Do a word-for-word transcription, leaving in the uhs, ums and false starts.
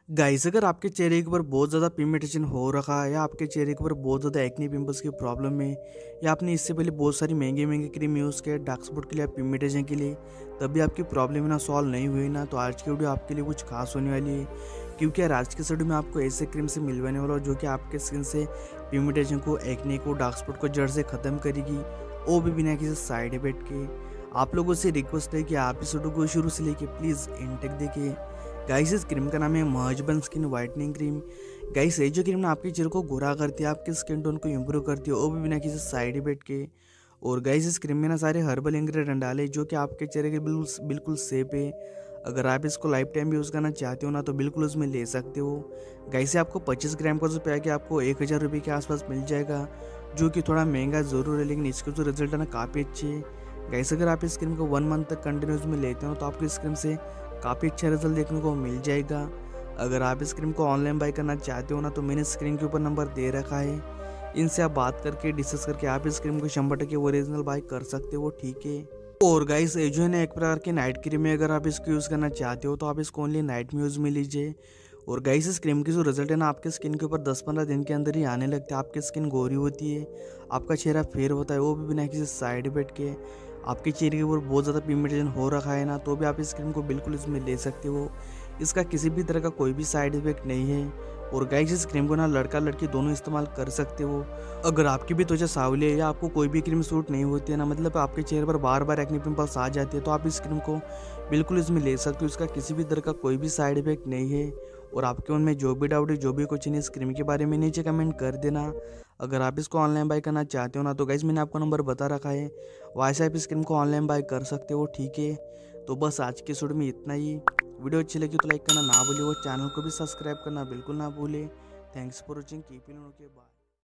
Guys अगर आपके चेहरे के ऊपर बहुत ज़्यादा पिगमेंटेशन हो रखा है या आपके चेहरे के ऊपर बहुत ज़्यादा एक्ने पिंपल्स की प्रॉब्लम है या आपने इससे पहले बहुत सारी महंगे महंगे क्रीम यूज़ किया डार्क स्पॉट के लिए या पिगमेंटेशन के लिए तब भी आपकी प्रॉब्लम ना सॉल्व नहीं हुई ना, तो आज की वीडियो आपके लिए कुछ खास होने वाली है। क्योंकि यार आज के वीडियो में आपको ऐसे क्रीम से मिलवाने वाला जो कि आपके स्किन से पिगमेंटेशन को, एक्ने को, डार्क स्पॉट को जड़ से ख़त्म करेगी, वो भी बिना किसी साइड इफेक्ट के। आप लोगों से रिक्वेस्ट है कि आप इस वीडियो को शुरू से लेके प्लीज़ एंड तक देखिए। गाइस इस क्रीम का नाम है महजबन स्किन वाइटनिंग क्रीम। गाइस ये जो क्रीम ना आपके चेहरे को गोरा करती है, आपके स्किन टोन को इम्प्रूव करती है, वो भी बिना किसी साइड इफेक्ट के। और गाइस इस क्रीम में ना सारे हर्बल इंग्रेडिएंट डाले जो कि आपके चेहरे के बिल्कुल बिल्कुल सेफ है। अगर आप इसको लाइफ टाइम यूज़ करना चाहते हो ना तो बिल्कुल उसमें ले सकते हो। गाइस ये आपको पच्चीस ग्राम का जो पैक है आपको एक हज़ार रुपये के आसपास मिल जाएगा, जो कि थोड़ा महंगा ज़रूर है लेकिन इसके जो रिजल्ट है ना काफ़ी अच्छे है। गाइस अगर आप इस क्रीम को वन मंथ तक कंटिन्यूस में लेते हो तो आपको इस क्रीम से काफ़ी अच्छा रिजल्ट देखने को मिल जाएगा। अगर आप इस क्रीम को ऑनलाइन बाय करना चाहते हो ना तो मैंने स्क्रीन के ऊपर नंबर दे रखा है, इनसे आप बात करके डिस्कस करके आप इस क्रीम को शंबर टके ओरिजिनल बाय कर सकते हो, ठीक है। और गाइस ये जो है ना एक प्रकार की नाइट क्रीम है, अगर आप इसको यूज़ करना चाहते हो तो आप इसको ओनली नाइट में यूज़ में लीजिए। और गाइस इस क्रीम की जो रिजल्ट है ना आपके स्किन के ऊपर दस पंद्रह दिन के अंदर ही आने लगते हैं। आपकी स्किन गोरी होती है, आपका चेहरा फेयर होता है, वो भी बिना किसी साइड इफेक्ट के। आपके चेहरे के ऊपर बहुत ज़्यादा पिगमेंटेशन हो रखा है ना तो भी आप इस क्रीम को बिल्कुल इसमें ले सकते हो। इसका किसी भी तरह का कोई भी साइड इफेक्ट नहीं है। और गाइस इस क्रीम को ना लड़का लड़की दोनों इस्तेमाल कर सकते हो। अगर आपकी भी त्वचा सांवली है या आपको कोई भी क्रीम सूट नहीं होती है ना, मतलब आपके चेहरे पर बार बार एक्ने पिंपल्स आ जाते हैं, तो आप इस क्रीम को बिल्कुल इसमें ले सकते हो। इसका किसी भी तरह का कोई भी साइड इफेक्ट नहीं है। और आपके उनमें जो भी डाउट है, जो भी क्वेश्चन है इस क्रीम के बारे में, नीचे कमेंट कर देना। अगर आप इसको ऑनलाइन बाय करना चाहते हो ना तो गाइस मैंने आपको नंबर बता रखा है, वहाँ से आप इस क्रीम को ऑनलाइन बाय कर सकते हो, ठीक है। तो बस आज के वीडियो में इतना ही। वीडियो अच्छी लगी तो लाइक करना ना भूलिए और चैनल को भी सब्सक्राइब करना बिल्कुल ना भूले। Thanks for watching, keep in okay, bye.